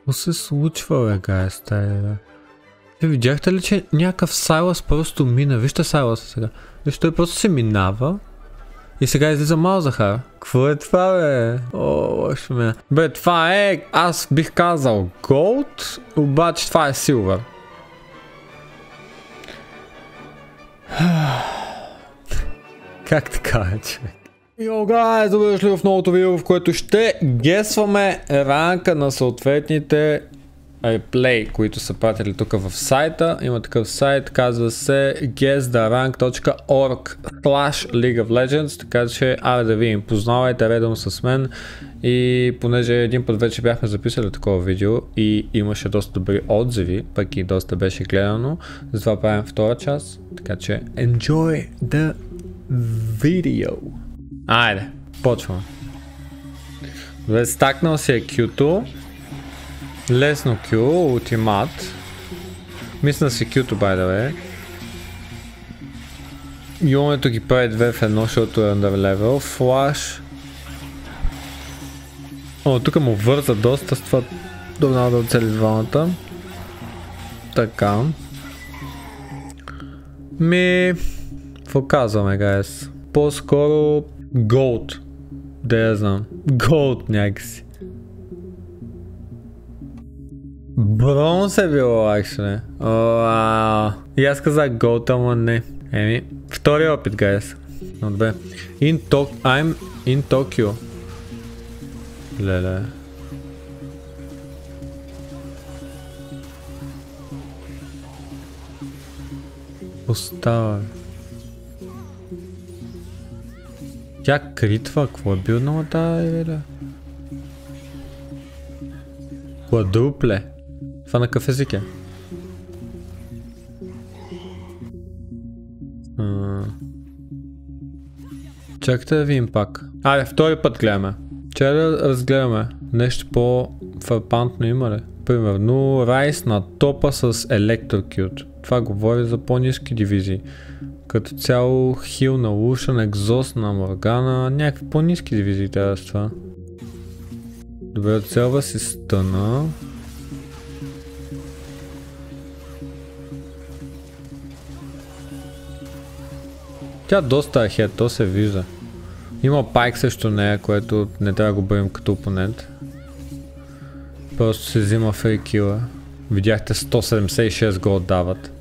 Какво се случва, бе, гайс, бе? Видяхте ли, че някакъв Сайлас просто мина? Вижте Сайласа сега. Вижте, той просто се минава. И сега излиза Малзахар. Какво е това, бе? О, лошо ме. Бе, това е, аз бих казал Gold, обаче това е Silver. Как така е, човек? Йо, гайс, добре дошли в новото видео, в което ще гесваме ранка на съответните реплей, които са пратили тук в сайта. Има такъв сайт, казва се guesstherank.org/League of Legends, така че айде да видим, познавайте редом с мен. И понеже един път вече бяхме записали такова видео и имаше доста добри отзиви, пък и доста беше гледано, затова правим втора част, така че enjoy the video. Айде, почваме. Добре, стакнал си е Q-то. Лесно Q, ултимат. Мисля си Q-то, by the way. Юнето ги прави 2 в 1, защото е under level. Флаш. О, тук му върза доста с това. Добре да оцели двамата. Така. Какво казваме, гайс? По-скоро Gold. Да я знам. Gold някакси. Бронз е било, actually. И аз казах Gold, ама не. Втори опит, гайс. Добре. I'm in Tokyo. Леле. Остава. Тя критва, какво е билнала тази, леле? Квадрупле. Това на какъв език е? Чакайте да видим пак. Айде, втори път гледаме. Чакай да разгледаме. Нещо по-фарпантно има ли? Примерно, Райс на топа с Electrocute. Това говори за по-ниски дивизии. Като цяло хил на Лушан, екзост на Моргана, някакви по-ниски дивизии трябва с това. Добре, оцелва си стъна. Тя доста е хед, то се вижда. Има пайк срещу нея, което не трябва да го бъдем като опонент. Просто се взима фейкила. Видяхте 176 го отдават.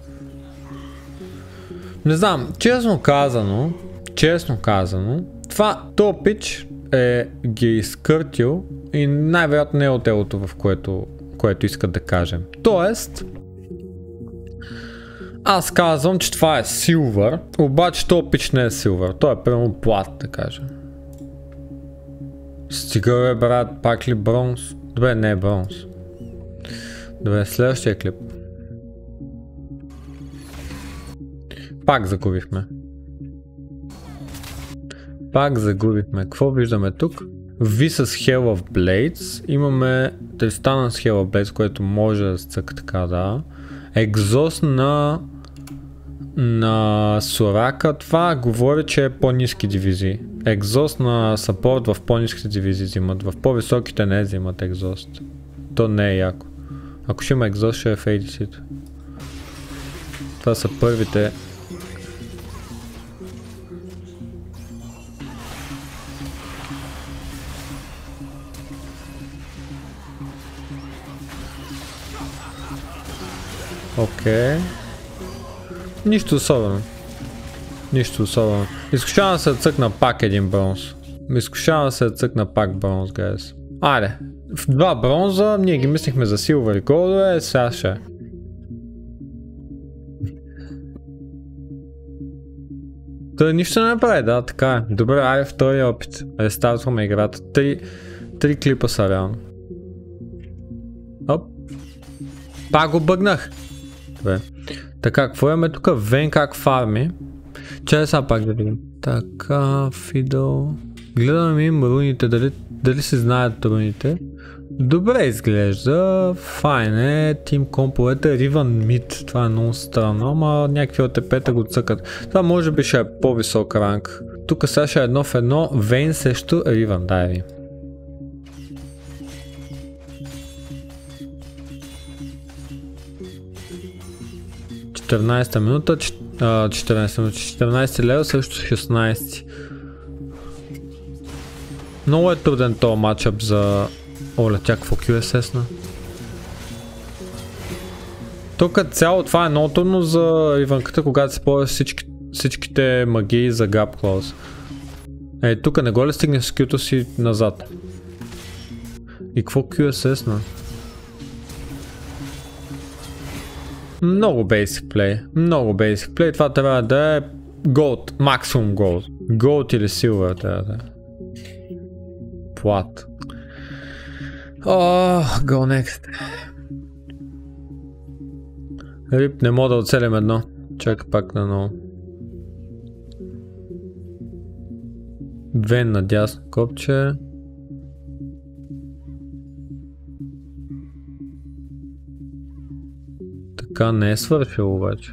Не знам, честно казано, това топич ги е изкъртил и най-вероятно не е от телото, в което искат да кажем. Тоест, аз казвам, че това е Silver, обаче този пич не е Silver, той е прямо плат, да кажем. Стига бе, брат, пак ли бронз? Добре, не е бронз. Добре, следващия клип. Пак загубихме. Какво виждаме тук? V с Hell of Blades. Имаме Тристана с Hell of Blades, което може да сцъка така, да. Екзост на Сорака. Това говори, че е по-ниски дивизии. Екзост на саппорт в по-ниските дивизии взимат. В по-високите не взимат екзост. То не е яко. Ако ще има екзост, ще е в ADC-то. Това са първите. Окей. Нищо особено. Изкушавам да се цъкна пак един бронз. Гайс. Айде. В 2 бронза, ние ги мислихме за силвер и голдове, сега ще. Той нищо не направи, да, така е. Добре, айде втория опит. Рестартваме играта. 3 клипа са реално. Оп. Пак го бъгнах. Добре. Така, какво имаме тук? Вен как фарми. Чай сега пак да видим. Така, Фидо. Гледаме им руните, дали се знаят руните. Добре изглежда. Файн е. Тим комповете. Риван мид. Това е много странно, ама някакви ОТП-та го цъкат. Това може би ще е по-висок ранг. Тук сега ще е 1 в 1. Вейн срещу Риван. Дай ви. 14 минута, 14 минути, 14 лева срещу 16. Много е труден този матчъп за... Оля, тя какво QSS-на? Тук цяло това е много трудно за Иванката, когато се ползва всичките магии за Gap Close. Ей, тук не го ли стигне с Q-то си назад? И какво QSS-на? Много basic play, много basic play. Това трябва да е Gold, максимум Gold. Gold или Silver трябва да е. Плат. Go next. Рип, не мога да оцелим едно. Чакай пак на ново. Вен надясно копче. Така не е свършил обаче.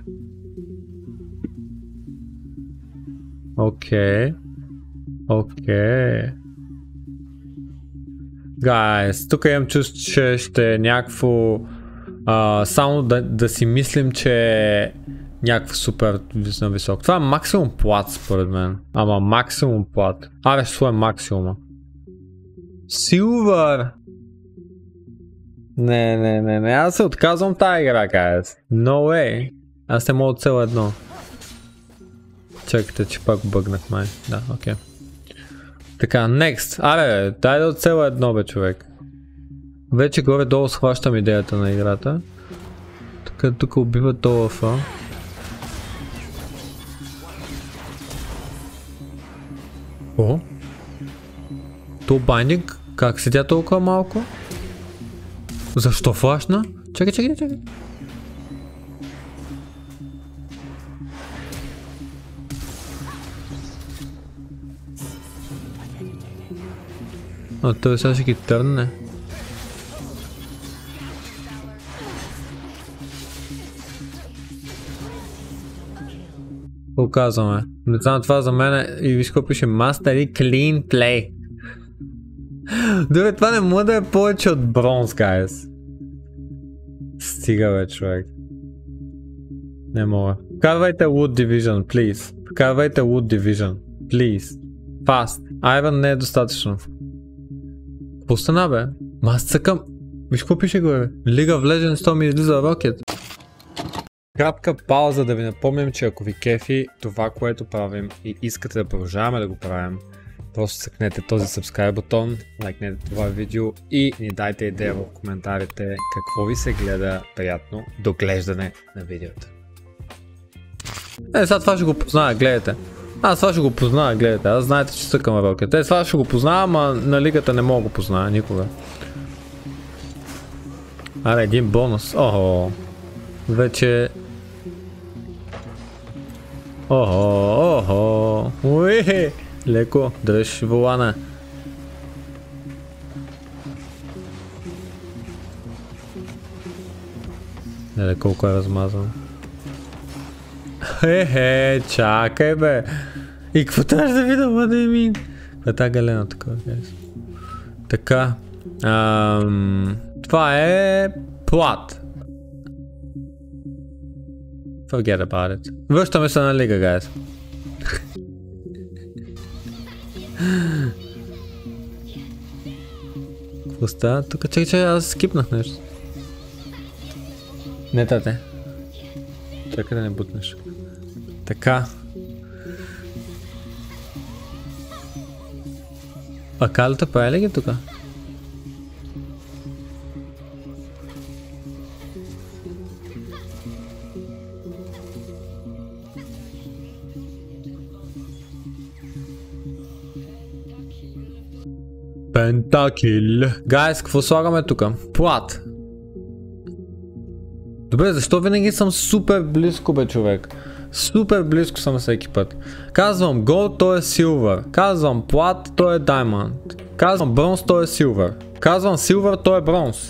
Окей. Гайс, тук имам чувство, че ще е някакво... само да си мислим, че е някакво супер висок. Това е максимум плат според мен. Ама максимум плат. Аре, ще сложим максимума. Силвър! Не, аз се отказвам тая игра, гайс. No way. Аз не мога от цел едно. Чакайте, че пак бъгнах май. Да, окей. Така, next. Аре, дай да оцела едно, бе, човек. Вече горе-долу схващам идеята на играта. Така, тук убива толафа. О? То байник, как седя толкова малко? Защо флашна? Чакай. Той сега ще ги търне. Показваме. Не знам, това за мен и виж какво пише Mastery Clean Play. Добре, това не може да е повече от бронз, guys. Стига бе, човек. Не мога. Вкарвайте Wood Division, please. Вкарвайте Wood Division, please. Fast. Iron не е достатъчно. Пустана бе. Аз цъкам. Виж какво пише го бе. League of Legends, то ми излиза Rocket. Кратка пауза да ви напомням, че ако ви кефи това, което правим и искате да продължаваме да го правим, просто цъкнете този subscribe бутон, лайкнете това видео и ни дайте идея в коментарите какво ви се гледа приятно доглеждане на видеото. Сега това ще го позная, гледайте. Аз това ще го позная, гледайте. Аз знаете, че цъкам Rocket. Това ще го познавам, а на лигата не мога го позная никога. Аре, един бонус. Охо. Вече... Охо. Уихе. Леко, дръж волана. Не, колко е размазан. Хе, чакай бе. И какво трябваше да видя, Вадимин? Това е тази галена такова. Така. Това е... плат. Forget about it. Връщаме се на лига, guys. Какво става? Тук чакай, аз скипнах нещо. Не, тате. Чакай да не бутнеш. Така. А калата прави ли ги тука? Пентакил. Гайс, какво слагаме тука? Плат. Добре, защо винаги съм супер близко, бе, човек? Супер близко съм всеки път. Казвам Gold, то е Silver. Казвам плат, то е Diamond. Казвам бронз, то е Silver. Казвам Silver, то е бронз.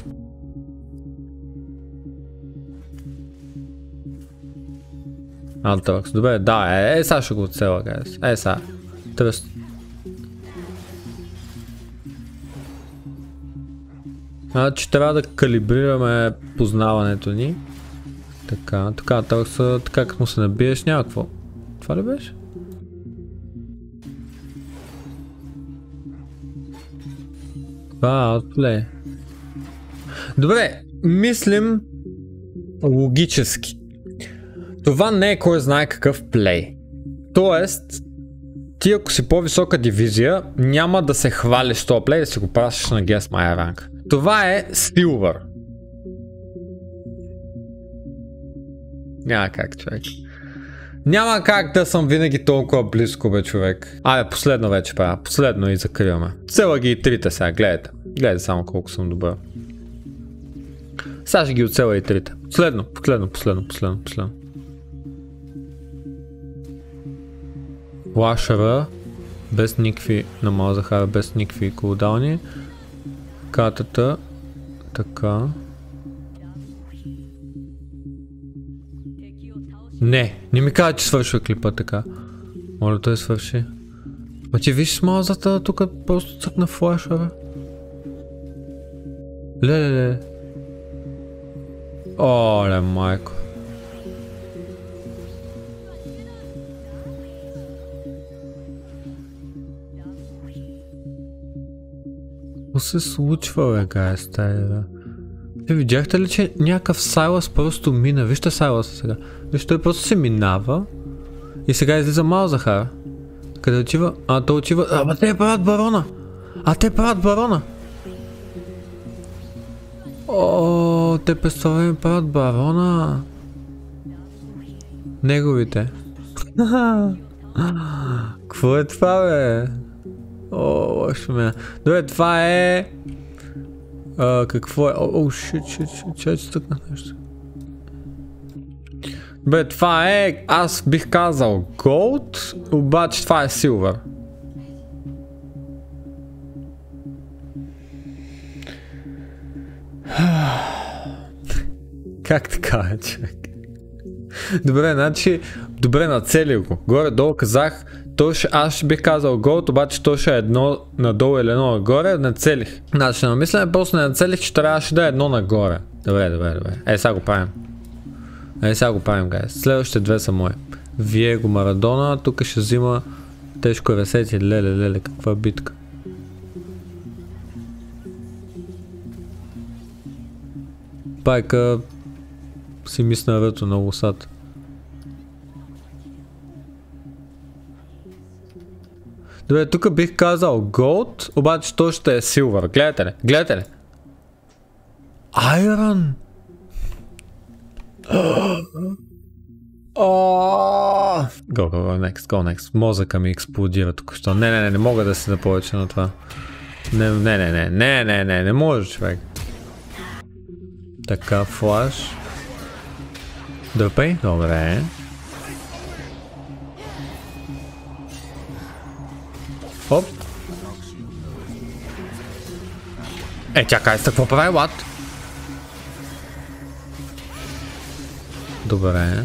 Антъркс, добре, да, сега ще го оцела, гайс. Сега. Тръст. Значи трябва да калибрираме познаването ни. Така, така като му се набиеш някакво. Това ли беше? Outplay. Добре, мислим логически. Това не е кой знае какъв плей. Тоест, ти ако си по-висока дивизия, няма да се хвалиш с този плей да си го пращаш на Guess My Rank. Това е Silver. Няма как, човек. Няма как да съм винаги толкова близко, бе, човек. Абе, последно вече правя. Последно и закриваме. Цела ги и трите сега, гледайте. Гледайте само колко съм добър. Сега ще ги оцела и трите. Последно. Лашера. Без никакви намал захара, без никакви кулдауни. Картата. Така. Не ми казва, че свършва клипа така. Моля той свърши. Ма ти виж смалзата тук просто цъкна флаша, бе. Леле. Оле, майко. Какво се случва, бе, гайс, бе? Видяхте ли, че някакъв Сайлас просто мина? Вижте Сайласа сега. Вижте, той просто се минава и сега излиза мал захара. Къде отива? Той отива... Ама те правят барона! О, те представяме правят барона. Неговите. Какво е това, бе? О, лошо ме. Добре, това е... какво е? Че стъкнах нещо. Бе, това е... Аз бих казал Gold, обаче това е Silver. Как така е, човек? Добре, значи... Добре, нацелих го. Горе-долу казах... Аз ще бих казал Gold, обаче то ще е едно надолу или едно нагоре, нацелих. Значи, намисляме, просто не нацелих, че трябваше да е едно нагоре. Добре. Сега го правим. Гайс. Следващите две са мои. Виего Марадона, тук ще взима тежко ресети, леле, каква битка. Пайка си мисля ръто на лосата. Добре, тук бих казал Gold, обаче то ще е Silver. Гледате ли? Iron! Go next. Мозъка ми експлодира току-що. Не мога да си да повече на това. Не може, човек. Така, флаш. Дърпай, добре. Оп. Чакай, какво прави, what? Добре.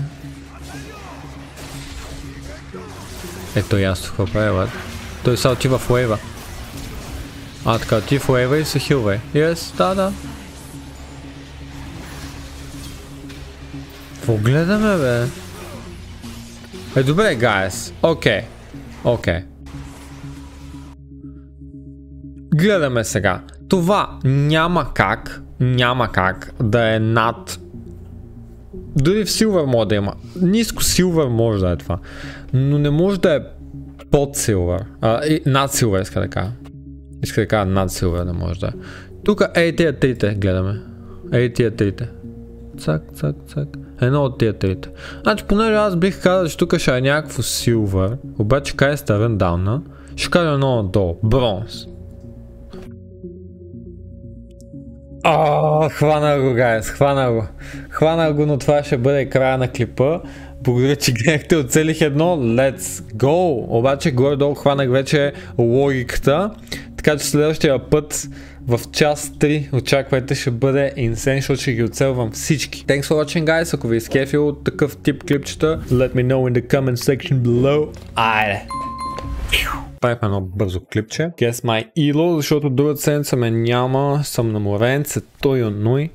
Ето ясно какво прави, what? Той сега отива в уейва. Така, отива в уейва и се хилвай. Yes, да. Какво гледаме, бе? Добре, guys. Окей. Гледаме сега. Това няма как да е над... Дори в Silver може да има. Ниско Silver може да е това. Но не може да е под Silver. Над Silver иска да кажа. Иска да кажа над Silver не може да е. Тук тия трите гледаме. Тия трите. Цак. Едно от тия трите. Значи понеже аз бих казал, че тук ще е някакво Silver. Обаче кай е старен дауна. Ще кажа едно надолу. Бронз. Хвана го, гайс, хвана го, но това ще бъде края на клипа. Благодаря, че гледахте, оцелих едно, let's go! Обаче горе-долу хванах вече логиката, така че следващия път в част 3 очаквайте, ще бъде insane, защото ще ги оцелвам всички. Thanks for watching, guys, ако ви е скефил такъв тип клипчета, let me know in the comment section below. Айде! Правим едно бързо клипче. Guess my elo, защото другата седмица ме няма, съм на моренце, той онуй.